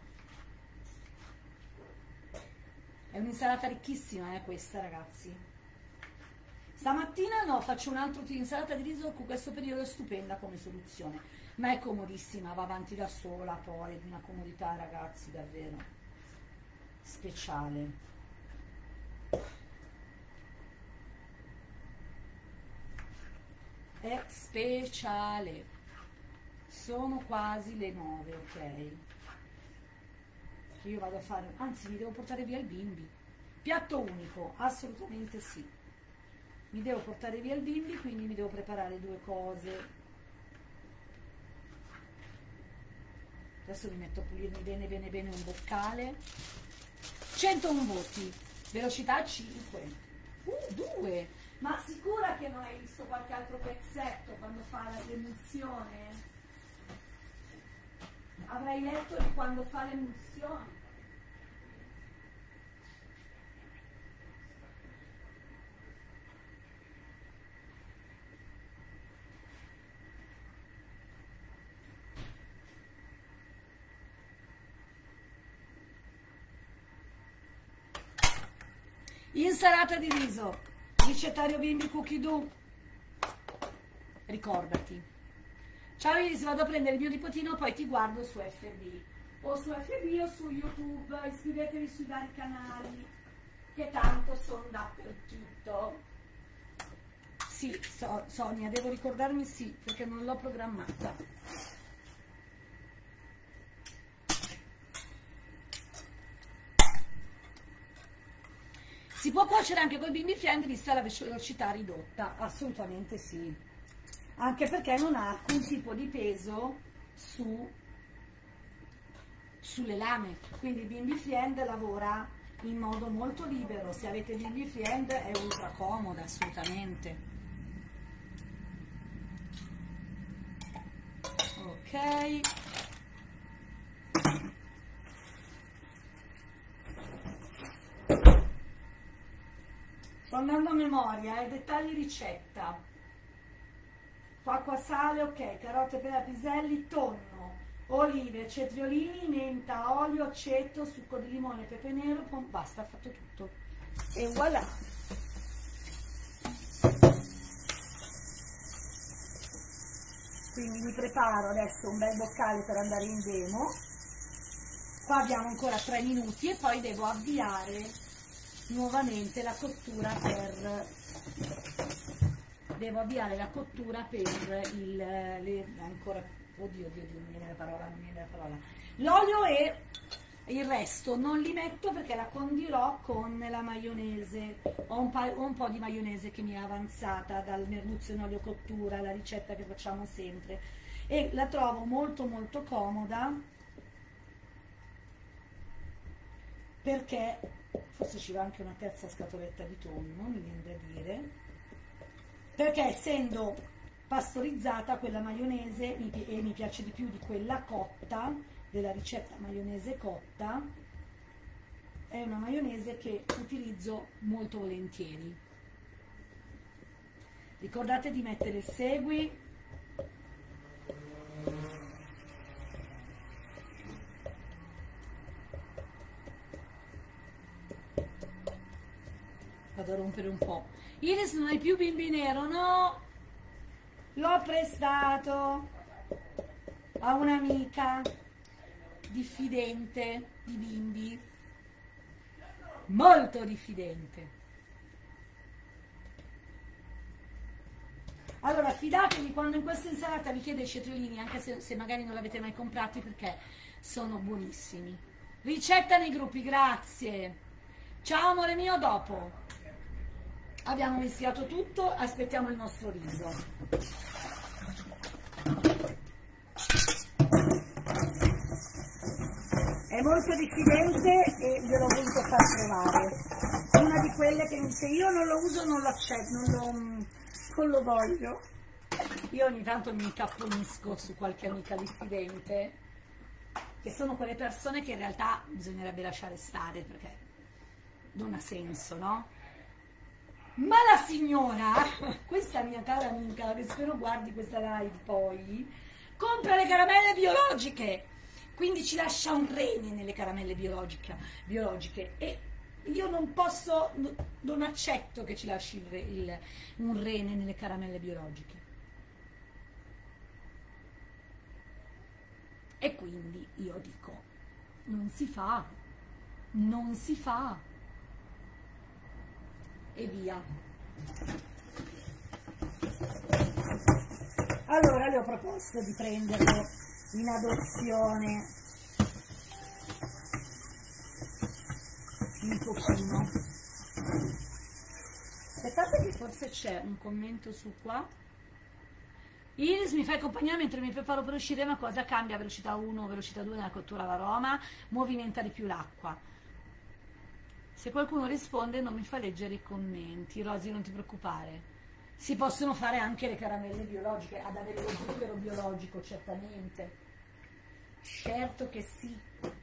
È un'insalata ricchissima, questa, ragazzi. Stamattina no, faccio un altro tipo di insalata di riso, con questo periodo è stupenda come soluzione, ma è comodissima, va avanti da sola, poi è di una comodità, ragazzi, davvero speciale. È speciale. Sono quasi le 9, ok? Io vado a fare, anzi mi devo portare via il bimbi. Piatto unico, assolutamente sì. Mi devo portare via il bimbi, quindi mi devo preparare due cose. Adesso mi metto a pulirmi bene un boccale. 101 voti, velocità 5. 2. Ma sicura che non hai visto qualche altro pezzetto quando fa la demulsione? Avrai letto di quando fa l'emulsione? Insalata di riso, ricettario bimbi cookie dough. Ricordati. Ciao Iris, vado a prendere il mio nipotino, poi ti guardo su FB. O su FB o su YouTube, iscrivetevi sui vari canali, che tanto sono dappertutto. Sì, Sonia, devo ricordarmi sì, perché non l'ho programmata. Si può cuocere anche col bimbi friend vista la velocità ridotta? Assolutamente sì, anche perché non ha alcun tipo di peso sulle lame, quindi il bimbi friend lavora in modo molto libero. Se avete bimbi friend è ultra comoda, assolutamente. Ok, sto andando a memoria, dettagli ricetta. Acqua, sale, ok, carote, pera, piselli, tonno, olive, cetriolini, menta, olio, aceto, succo di limone, pepe nero, basta, ha fatto tutto. E voilà! Quindi mi preparo adesso un bel boccale per andare in demo. Qua abbiamo ancora 3 minuti e poi devo avviare nuovamente la cottura per devo avviare la cottura per ancora, oddio, non mi viene la parola, l'olio, e il resto non li metto perché la condirò con la maionese. Ho un po' di maionese che mi è avanzata dal merluzzo in olio cottura, la ricetta che facciamo sempre, e la trovo molto molto comoda, perché forse ci va anche una terza scatoletta di tonno, mi viene da dire, perché essendo pastorizzata quella maionese e mi piace di più di quella cotta, della ricetta maionese cotta, è una maionese che utilizzo molto volentieri. Ricordate di mettere il segui, vado a rompere un po'. Iris, non hai più bimbi nero? No, l'ho prestato a un'amica diffidente di bimbi, molto diffidente. Allora fidatevi quando in questa insalata vi chiede i cetriolini, anche se magari non l'avete mai comprati, perché sono buonissimi. Ricetta nei gruppi, grazie. Ciao amore mio, dopo abbiamo mischiato tutto, aspettiamo il nostro riso. È molto diffidente e ve l'ho voluto far provare. È una di quelle che mi dice io non lo uso, non lo accetto, non lo voglio. Io ogni tanto mi incapponisco su qualche amica diffidente, che sono quelle persone che in realtà bisognerebbe lasciare stare perché non ha senso, no? Ma la signora, questa mia cara amica, che spero guardi questa live poi, compra le caramelle biologiche. Quindi ci lascia un rene nelle caramelle biologiche e io non posso, non accetto che ci lasci un rene nelle caramelle biologiche. E quindi io dico, non si fa, non si fa, e via. Allora le ho proposto di prenderlo in adozione un pochino. Aspettate che forse c'è un commento su qua. Iris, mi fai compagnia mentre mi preparo per uscire, ma cosa cambia? Velocità 1, velocità 2 nella cottura all'aroma, movimenta di più l'acqua. Se qualcuno risponde non mi fa leggere i commenti. Rosy, non ti preoccupare, si possono fare anche le caramelle biologiche, ad avere lo zucchero biologico, certamente, certo che sì.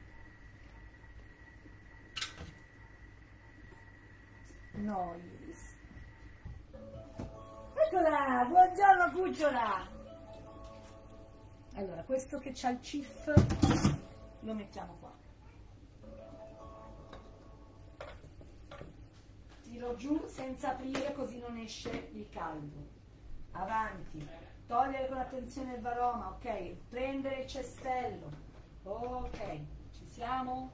No, Iris. Eccola, buongiorno cucciola. Allora, questo che c'ha il cif lo mettiamo qua. Tiro giù senza aprire così non esce il caldo. Avanti. Togliere con attenzione il varoma, ok? Prendere il cestello. Ok, ci siamo?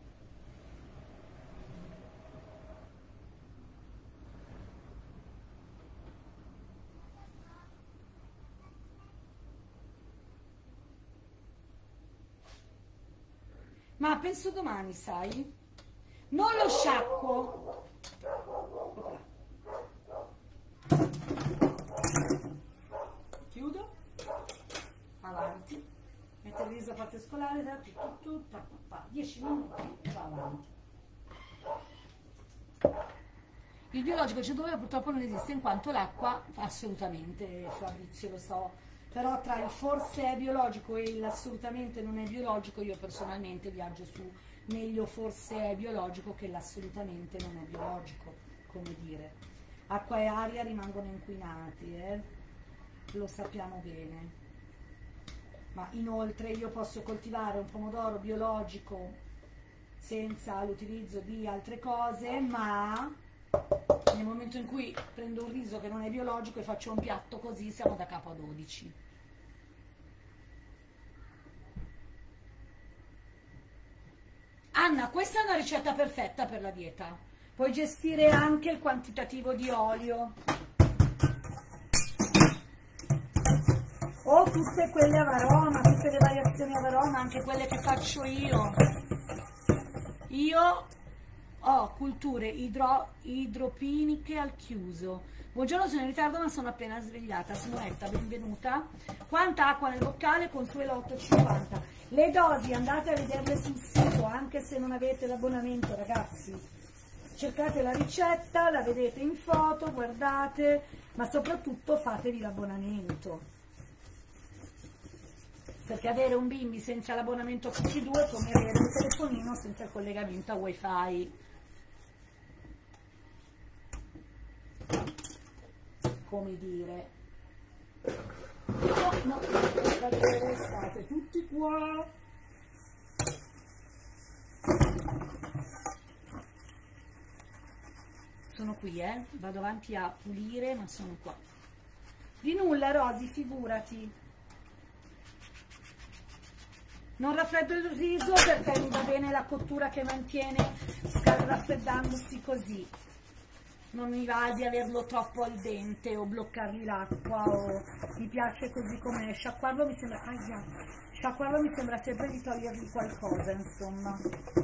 Ma penso domani, sai? Non lo sciacquo. Chiudo. Avanti. Metto il riso a parte scolare, 10 minuti e va avanti. Il biologico 100 purtroppo non esiste in quanto l'acqua, assolutamente, Fabrizio, lo so. Però tra il forse è biologico e l'assolutamente non è biologico, io personalmente viaggio su meglio forse è biologico che l'assolutamente non è biologico, come dire. Acqua e aria rimangono inquinati, lo sappiamo bene. Ma inoltre io posso coltivare un pomodoro biologico senza l'utilizzo di altre cose, ma nel momento in cui prendo un riso che non è biologico e faccio un piatto così, siamo da capo a 12. Anna, questa è una ricetta perfetta per la dieta. Puoi gestire anche il quantitativo di olio. tutte quelle a varoma, tutte le variazioni a varoma, anche quelle che faccio io. Io ho culture idroponiche al chiuso. Buongiorno, sono in ritardo ma sono appena svegliata. Simonetta, benvenuta. Quanta acqua nel boccale? Consuelo 8,50. Le dosi andate a vederle sul sito, anche se non avete l'abbonamento, ragazzi. Cercate la ricetta, la vedete in foto, guardate, ma soprattutto fatevi l'abbonamento. Perché avere un bimbi senza l'abbonamento PC2 è come avere un telefonino senza il collegamento a wifi. Come dire, no, state tutti qua. Sono qui, vado avanti a pulire, ma sono qua. Di nulla, Rosy, figurati. Non raffreddo il riso perché mi va bene la cottura che mantiene raffreddandosi così. Non mi va di averlo troppo al dente o bloccargli l'acqua, o mi piace così com'è. Sciacquarlo mi sembra, sciacquarlo mi sembra sempre di togliergli qualcosa, insomma.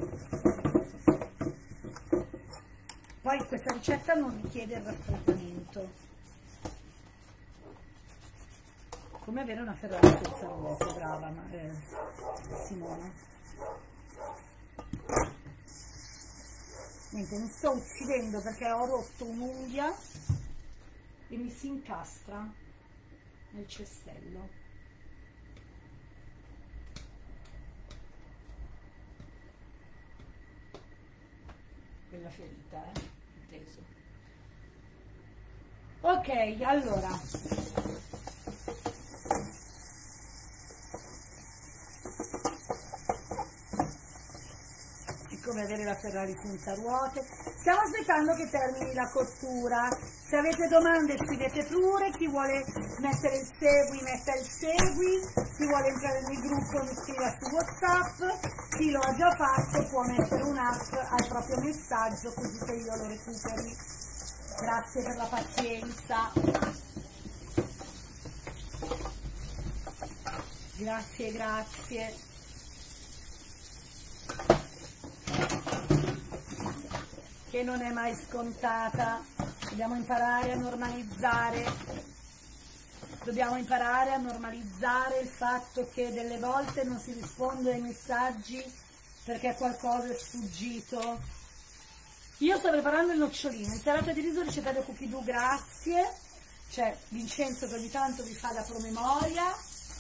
Poi questa ricetta non richiede il raffreddamento. Come avere una Ferrari senza ruote, brava Simone. Niente, mi sto uccidendo perché ho rotto un'unghia e mi si incastra nel cestello. Quella ferita, inteso. Ok, allora. Come avere la Ferrari senza ruote. Stiamo aspettando che termini la cottura. Se avete domande scrivete pure, chi vuole mettere il segui metta il segui, chi vuole entrare nel gruppo mi scriva su WhatsApp, chi lo ha già fatto può mettere un'app al proprio messaggio così che io lo recuperi. Grazie per la pazienza. Grazie, grazie. Che non è mai scontata, dobbiamo imparare a normalizzare il fatto che delle volte non si risponde ai messaggi perché qualcosa è sfuggito. Io sto preparando il nocciolino, insalata di riso, ricetta da Cookie Do, grazie. C'è Vincenzo che ogni tanto vi fa la promemoria.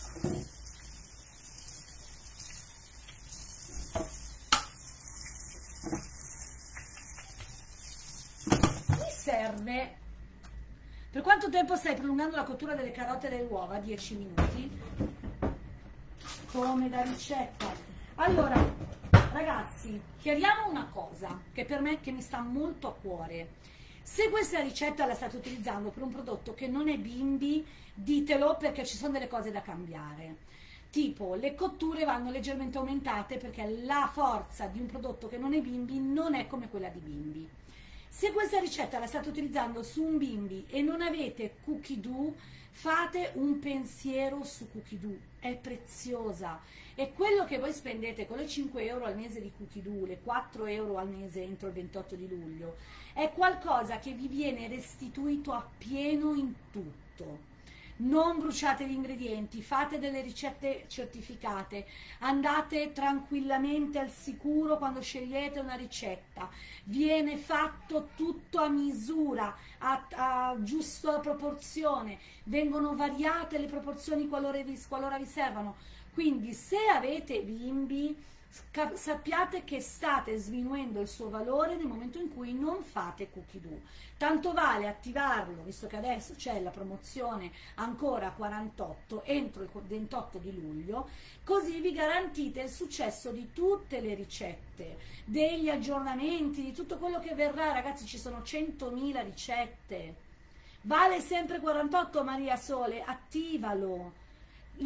Serve. Per quanto tempo stai prolungando la cottura delle carote e delle uova? 10 minuti. Come da ricetta. Allora, ragazzi, chiariamo una cosa che per me che mi sta molto a cuore. Se questa ricetta la state utilizzando per un prodotto che non è bimbi, ditelo perché ci sono delle cose da cambiare. Tipo, le cotture vanno leggermente aumentate perché la forza di un prodotto che non è bimbi non è come quella di bimbi. Se questa ricetta la state utilizzando su un bimbi e non avete Cookie Do, fate un pensiero su Cookie Do, è preziosa. E quello che voi spendete con le 5 euro al mese di Cookie Do, le 4 euro al mese entro il 28 di luglio, è qualcosa che vi viene restituito appieno in tutto. Non bruciate gli ingredienti, fate delle ricette certificate, andate tranquillamente al sicuro quando scegliete una ricetta, viene fatto tutto a misura, a giusta proporzione, vengono variate le proporzioni qualora vi servano. Quindi se avete bimbi, sappiate che state sminuendo il suo valore nel momento in cui non fate Cookie Do. Tanto vale attivarlo, visto che adesso c'è la promozione ancora a 48 entro il 28 di luglio, così vi garantite il successo di tutte le ricette, degli aggiornamenti, di tutto quello che verrà. Ragazzi, ci sono 100.000 ricette. Vale sempre 48, Maria Sole, attivalo.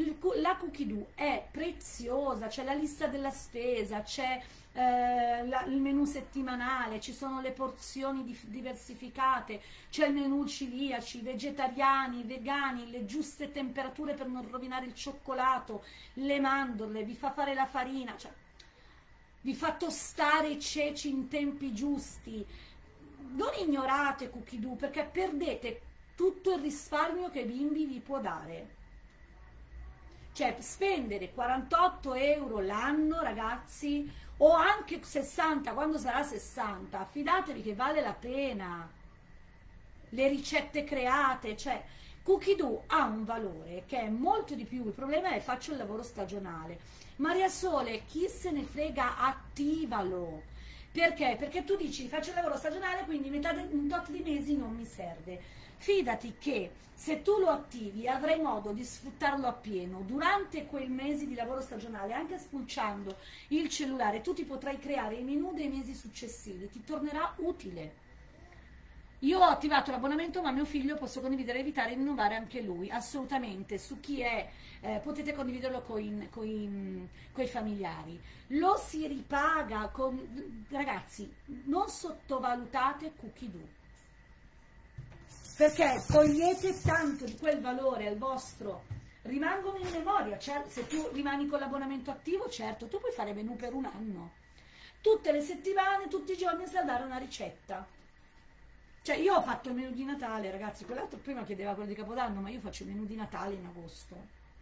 la Cookie Do è preziosa, c'è la lista della spesa, c'è il menù settimanale, ci sono le porzioni diversificate, c'è il menù celiaci, vegetariani, vegani, le giuste temperature per non rovinare il cioccolato, le mandorle, vi fa fare la farina, cioè vi fa tostare i ceci in tempi giusti. Non ignorate Cookie Do, perché perdete tutto il risparmio che Bimbi vi può dare. Cioè, spendere 48 euro l'anno, ragazzi, o anche 60 quando sarà 60, fidatevi che vale la pena. Le ricette create, cioè Cookie Do ha un valore che è molto di più. Il problema è che faccio il lavoro stagionale. Maria Sole, chi se ne frega, attivalo. Perché? Perché tu dici faccio il lavoro stagionale, quindi un tot di mesi non mi serve. Fidati che se tu lo attivi avrai modo di sfruttarlo appieno durante quel mese di lavoro stagionale, anche spulciando il cellulare. Tu ti potrai creare i menu dei mesi successivi, ti tornerà utile. Io ho attivato l'abbonamento, ma mio figlio posso condividere, evitare e rinnovare anche lui, assolutamente. Su chi è, potete condividerlo con i familiari. Lo si ripaga, ragazzi, non sottovalutate Cookie Do. Perché togliete tanto di quel valore al vostro, rimangono in memoria. Cioè, se tu rimani con l'abbonamento attivo, certo, tu puoi fare menù per un anno, tutte le settimane, tutti i giorni salvare una ricetta. Cioè, io ho fatto il menù di Natale, ragazzi, quell'altro prima chiedeva quello di Capodanno, ma io faccio il menù di Natale in agosto,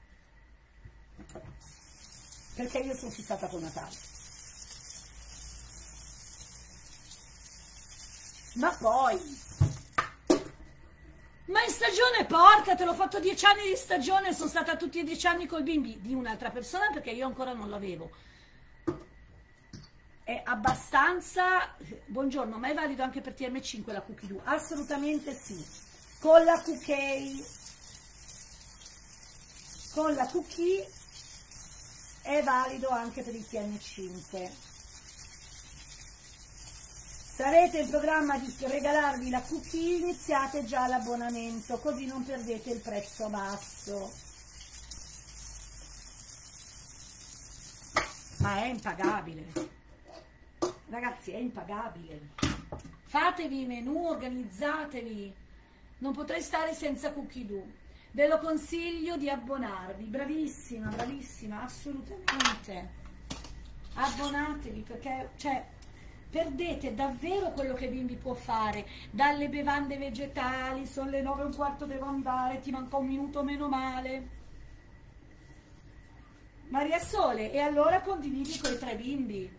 perché io sono fissata con Natale. Ma poi, ma in stagione portatelo, ho fatto 10 anni di stagione, sono stata tutti e 10 anni col bimbi di un'altra persona, perché io ancora non l'avevo. È abbastanza, buongiorno, ma è valido anche per TM5 la Cookie Do? Assolutamente sì. Con la cookie è valido anche per il TM5. Sarete in programma di regalarvi la cookie, iniziate già l'abbonamento, così non perdete il prezzo basso. Ma è impagabile, ragazzi, è impagabile. Fatevi i menù, organizzatevi, non potrei stare senza Cookie Do. Ve lo consiglio di abbonarvi, bravissima, bravissima, assolutamente. Abbonatevi, perché, cioè, perdete davvero quello che Bimbi può fare. Dalle bevande vegetali, sono le 9:15, devo andare, ti manca un minuto, meno male. Maria Sole, e allora condividi con i 3 bimbi.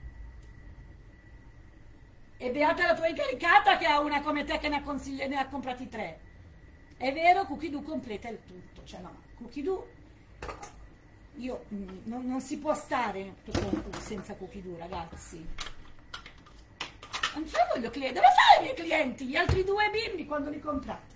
E beata la tua incaricata che ha una come te che ne ha comprati 3. È vero, Cookie Do completa il tutto. Cioè no, Cookie Do, io non si può stare senza Cookie Do, ragazzi. Non ce la voglio clienti. Dove sono i miei clienti? Gli altri 2 bimbi quando li comprate?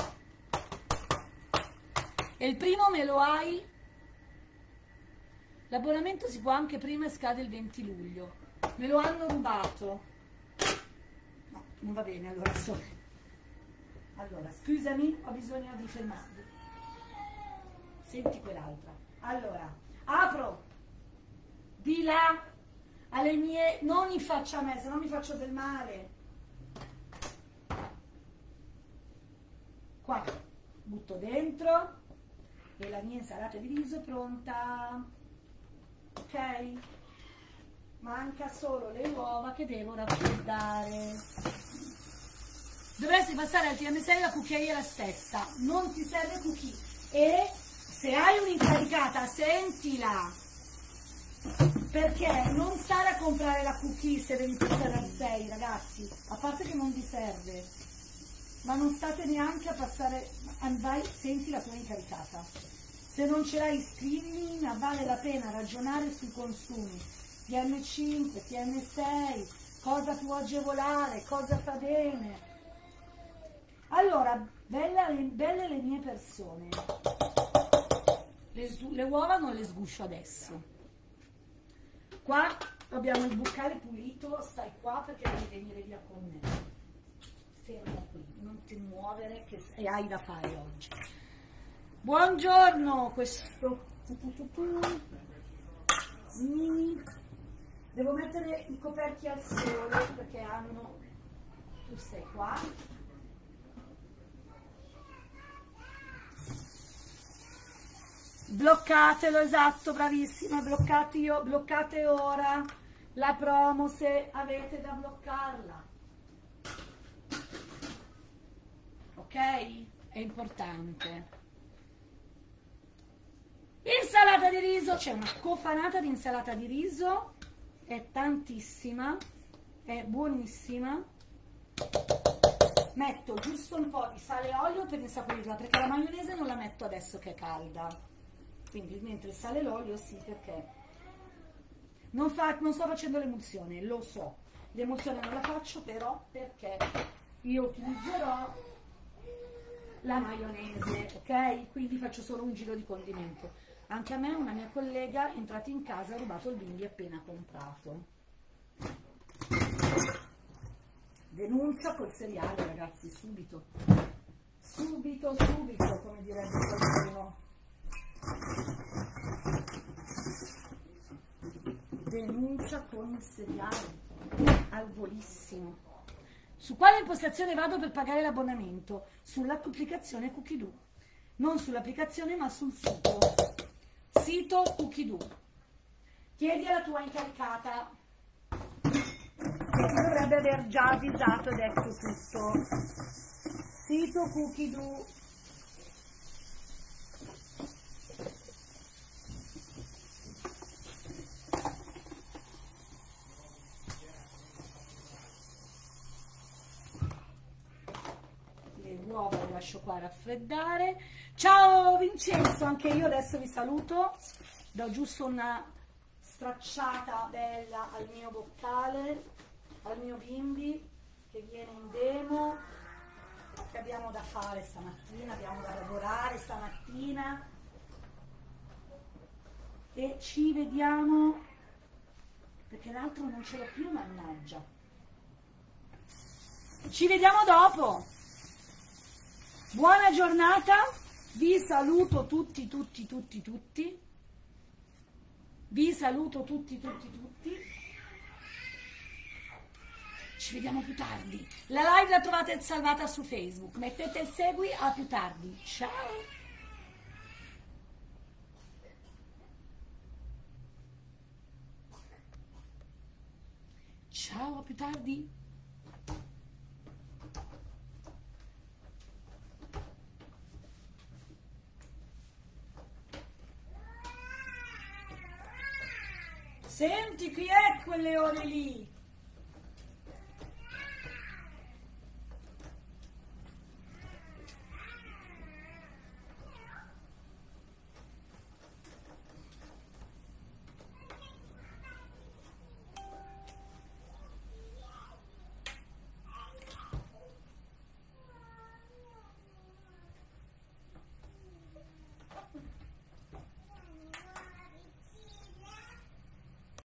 E il primo me lo hai? L'abbonamento si può anche prima e scade il 20 luglio. Me lo hanno rubato. No, non va bene, allora allora, scusami, ho bisogno di fermarmi. Senti quell'altra. Allora, apro di là alle mie, non in faccia a me, se no mi faccio del male. Qua butto dentro e la mia insalata di riso è pronta. Ok? Manca solo le uova che devo raffreddare. Dovresti passare al TM6, la cookie è la stessa, non ti serve cookie. E se hai un'incaricata, sentila, perché non stare a comprare la cookie se devi passare al 6, ragazzi, a parte che non vi serve, ma non state neanche a passare, vai, senti la tua incaricata. Se non ce l'hai, scrivimi, ma vale la pena ragionare sui consumi. TM5, TM6, cosa può agevolare, cosa fa bene. Allora, belle le mie persone. Le uova non le sguscio adesso. Qua abbiamo il boccale pulito, stai qua perché devi venire via con me. Fermo qui, non ti muovere che hai da fare oggi. Buongiorno, questo Devo mettere i coperchi al sole perché hanno... Tu stai qua. Bloccatelo, esatto, bravissima, bloccate ora la promo se avete da bloccarla. Ok? È importante. Insalata di riso, c'è una cofanata di insalata di riso, è tantissima, è buonissima. Metto giusto un po' di sale e olio per insaporirla, perché la maionese non la metto adesso che è calda. Quindi mentre il sale e l'olio sì, perché non sto facendo l'emulsione, lo so. L'emulsione non la faccio però perché io utilizzerò la maionese, ok? Quindi faccio solo un giro di condimento. Anche a me una mia collega è entrata in casa e ha rubato il bimbi appena comprato. Denuncia col seriale, ragazzi, subito. Subito, come direbbe qualcuno. Denuncia con il seriale, al volissimo. Su quale impostazione vado per pagare l'abbonamento? Sull'applicazione Cookidoo. Non sull'applicazione ma sul sito. Sito Cookidoo. Chiedi alla tua incaricata che ti dovrebbe aver già avvisato e detto tutto. Sito Cookidoo. Uova le lascio qua a raffreddare. Ciao Vincenzo, anche io adesso vi saluto, do giusto una stracciata bella al mio boccale, al mio bimbi che viene in demo, che abbiamo da fare stamattina, abbiamo da lavorare stamattina e ci vediamo perché l'altro non ce l'ho più, mannaggia. Ci vediamo dopo. Buona giornata, vi saluto tutti. Vi saluto tutti. Ci vediamo più tardi. La live la trovate salvata su Facebook. Mettete il segui, a più tardi. Ciao. Ciao, a più tardi. Senti, chi è quel leone lì?